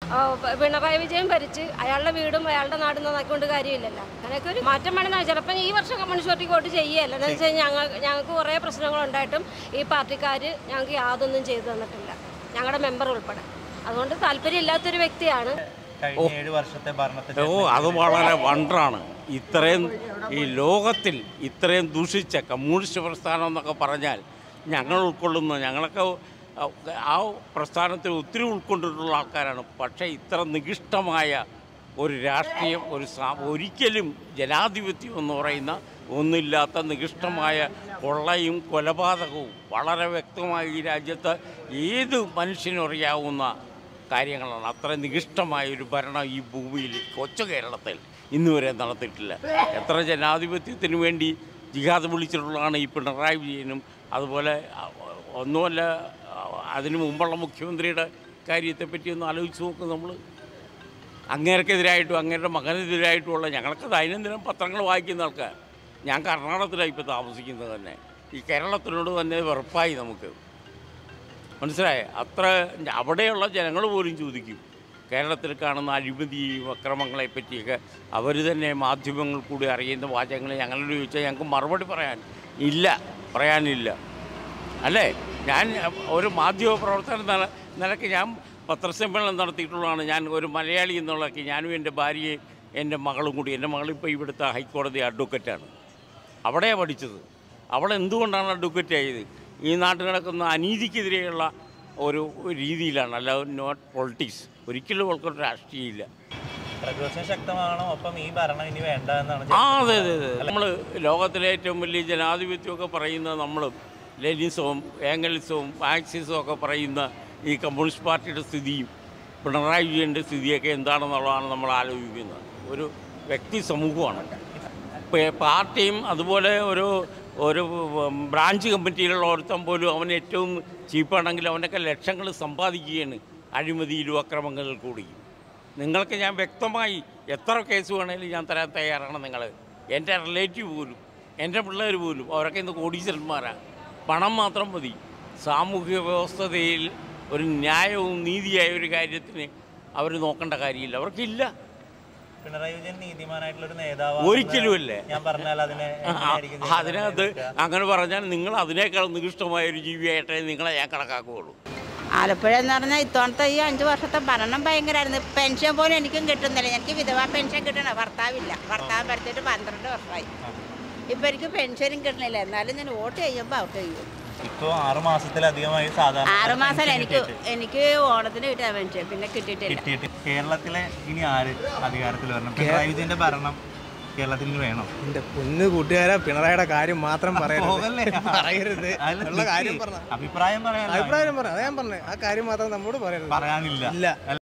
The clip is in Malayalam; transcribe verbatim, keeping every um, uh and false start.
പിണറായി വിജയൻ ഭരിച്ച് അയാളുടെ വീടും അയാളുടെ നാടും നന്നാക്കിക്കൊണ്ട് കാര്യമില്ലല്ലോ. അങ്ങനെയൊക്കെ ഒരു മാറ്റം വേണമെന്ന് ചിലപ്പോൾ ഈ വർഷം കമ്മ്യൂണിസ്റ്റ് പാർട്ടിക്ക് വോട്ട് ചെയ്യുകയല്ല. എന്ന് വെച്ചാൽ ഞങ്ങൾ ഞങ്ങൾക്ക് കുറേ പ്രശ്നങ്ങളുണ്ടായിട്ടും ഈ പാർട്ടിക്കാർ ഞങ്ങൾക്ക് യാതൊന്നും ചെയ്തു തന്നിട്ടില്ല, ഞങ്ങളുടെ മെമ്പർ ഉൾപ്പെടെ. അതുകൊണ്ട് താല്പര്യമില്ലാത്തൊരു വ്യക്തിയാണ്. ഓ അത് വളരെ വണ്ടറാണ്. ഇത്രയും ഈ ലോകത്തിൽ ഇത്രയും ദൂഷിച്ച കമ്മ്യൂണിസ്റ്റ് പ്രസ്ഥാനം എന്നൊക്കെ പറഞ്ഞാൽ ഞങ്ങൾ ഉൾക്കൊള്ളുന്ന ഞങ്ങളൊക്കെ ആ പ്രസ്ഥാനത്തിൽ ഒത്തിരി ഉൾക്കൊണ്ടിട്ടുള്ള ആൾക്കാരാണ്. പക്ഷേ ഇത്ര നികിഷ്ടമായ ഒരു രാഷ്ട്രീയം ഒരു ഒരിക്കലും ജനാധിപത്യം എന്ന് പറയുന്ന ഒന്നില്ലാത്ത നികിഷ്ടമായ കൊള്ളയും കൊലപാതകവും വളരെ വ്യക്തമായി ഈ രാജ്യത്ത് ഏത് മനുഷ്യനും അറിയാവുന്ന കാര്യങ്ങളാണ്. അത്ര നികിഷ്ടമായൊരു ഭരണം ഈ ഭൂമിയിൽ കൊച്ചു കേരളത്തിൽ ഇന്നുവരെ നടത്തിയിട്ടില്ല. എത്ര ജനാധിപത്യത്തിന് വേണ്ടി ജിഹാദ് വിളിച്ചിട്ടുള്ളതാണ് ഈ പിണറായി വിജയനും. അതുപോലെ ഒന്നുമല്ല അതിനു മുമ്പുള്ള മുഖ്യമന്ത്രിയുടെ കാര്യത്തെപ്പറ്റി ഒന്ന് ആലോചിച്ച് നോക്കും നമ്മൾ. അങ്ങേർക്കെതിരായിട്ടും അങ്ങേരുടെ മകനെതിരായിട്ടുമുള്ള ഞങ്ങൾക്ക് ദൈനംദിനം പത്രങ്ങൾ വായിക്കുന്ന ആൾക്കാർ. ഞാൻ കർണാടകത്തിലാണ് ഇപ്പോൾ താമസിക്കുന്നത് തന്നെ. ഈ കേരളത്തിനോട് തന്നെ വെറുപ്പായി നമുക്ക്, മനസ്സിലായേ? അത്ര അവിടെയുള്ള ജനങ്ങൾ പോലും ചോദിക്കും കേരളത്തിൽ കാണുന്ന അഴിമതി അക്രമങ്ങളെ പറ്റിയൊക്കെ. അവർ തന്നെ മാധ്യമങ്ങൾ കൂടി അറിയുന്ന വാചകങ്ങൾ ഞങ്ങളോട് ചോദിച്ചാൽ ഞങ്ങൾക്ക് മറുപടി പറയാൻ ഇല്ല, പറയാനില്ല അല്ലേ? ഞാൻ ഒരു മാധ്യമ പ്രവർത്തന നില നിലയ്ക്ക് ഞാൻ പത്രസമ്മേളനം നടത്തിയിട്ടുള്ളതാണ്. ഞാൻ ഒരു മലയാളി എന്നുള്ളതൊക്കെ ഞാനും എൻ്റെ ഭാര്യയും എൻ്റെ മകളും കൂടി. എൻ്റെ മകളിപ്പോൾ ഇവിടുത്തെ ഹൈക്കോടതി അഡ്വക്കറ്റാണ്, അവിടെയാണ് പഠിച്ചത്. അവൾ എന്തുകൊണ്ടാണ് അഡ്വക്കറ്റ് ആയത്? ഈ നാട്ടിൽ നടക്കുന്ന അനീതിക്കെതിരെയുള്ള ഒരു രീതിയിലാണ്, അല്ല നോട്ട് പൊളിറ്റിക്സ്. ഒരിക്കലും അവൾക്കൊരു രാഷ്ട്രീയമില്ല. ശക്തമാണോ അപ്പം ഈ ഭരണം ഇനി വേണ്ട എന്നാണ്? ആ അതെ അതെ അതെ. നമ്മൾ ലോകത്തിലെ ഏറ്റവും വലിയ ജനാധിപത്യമൊക്കെ പറയുന്ന നമ്മളും ലെനിസവും ഏംഗലിസവും മാർക്സിസവും ഒക്കെ പറയുന്ന ഈ കമ്മ്യൂണിസ്റ്റ് പാർട്ടിയുടെ സ്ഥിതിയും പിണറായി വിജയൻ്റെ സ്ഥിതിയൊക്കെ എന്താണെന്നുള്ളതാണ് നമ്മൾ ആലോചിക്കുന്നത്. ഒരു വ്യക്തി സമൂഹമാണ് പാർട്ടിയും. അതുപോലെ ഒരു ഒരു ബ്രാഞ്ച് കമ്മിറ്റിയിലുള്ള ഒരുത്തം പോലും അവൻ ഏറ്റവും ചീപ്പാണെങ്കിൽ അവനൊക്കെ ലക്ഷങ്ങൾ സമ്പാദിക്കുകയാണ് അഴിമതിയിലും അക്രമങ്ങളിൽ കൂടി. നിങ്ങൾക്ക് ഞാൻ വ്യക്തമായി എത്ര കേസ് വേണമെങ്കിലും ഞാൻ തരാൻ തയ്യാറാണ്. നിങ്ങൾ എൻ്റെ റിലേറ്റീവ് പോലും എൻ്റെ പിള്ളേർ പോലും അവരൊക്കെ ഇന്ന് കോടീശ്വരന്മാരാണ്. പണം മാത്രം മതി. സാമൂഹിക വ്യവസ്ഥതയിൽ ഒരു ന്യായവും നീതിയായ ഒരു കാര്യത്തിന് അവർ നോക്കേണ്ട കാര്യമില്ല, അവർക്കില്ല. പിണറായി വിജയൻ നീതിമാനായിട്ടുള്ളൊരു നേതാവ് ഒരിക്കലുമല്ലേ? ഞാൻ പറഞ്ഞാൽ അതിനെ അതിനകത്ത് അങ്ങനെ പറഞ്ഞാൽ നിങ്ങൾ അതിനേക്കാൾ നികൃഷ്ടമായ ഒരു ജീവിയായിട്ടേ നിങ്ങളെ ഞാൻ കണക്കാക്കുകയുള്ളൂ. ആലപ്പുഴ എന്ന് പറഞ്ഞാൽ ഇത്തവണത്തെ ഈ അഞ്ച് വർഷത്തെ ഭരണം ഭയങ്കരമായിരുന്നു. പെൻഷൻ പോലും എനിക്കും കിട്ടുന്നില്ല. എനിക്ക് വിധവാ പെൻഷൻ കിട്ടണം, ഭർത്താവില്ല. ഭർത്താവ് ഭരിച്ചിട്ട് പന്ത്രണ്ട് വർഷമായി. ഇപ്പം എനിക്ക് പെൻഷനും കിട്ടണില്ല. എന്നാലും ഞാൻ വോട്ട് ചെയ്യുമ്പോൾ വോട്ട് ചെയ്യും. ഇപ്പോൾ ആറ് മാസത്തിലധികമായി സാധാരണ ആറ് മാസം എനിക്ക് എനിക്ക് ഓണത്തിന് കിട്ടിയ പെൻഷൻ പിന്നെ കിട്ടിയിട്ടില്ല. കേരളത്തിലെ ഇനി ആര് അധികാരത്തിൽ വരണം? പിണറായി വിജയന്റെ ഭരണം കേരളത്തിൽ വേണം. എന്റെ പൊന്ന് കൂട്ടുകാരാ, പിണറായിയുടെ കാര്യം മാത്രം പറയരുത്. അഭിപ്രായം പറയാൻ അഭിപ്രായം പറയാം, അതാ ഞാൻ പറഞ്ഞത്. ആ കാര്യം മാത്രം നമ്മോട് പറയരുത്, പറയാനില്ല.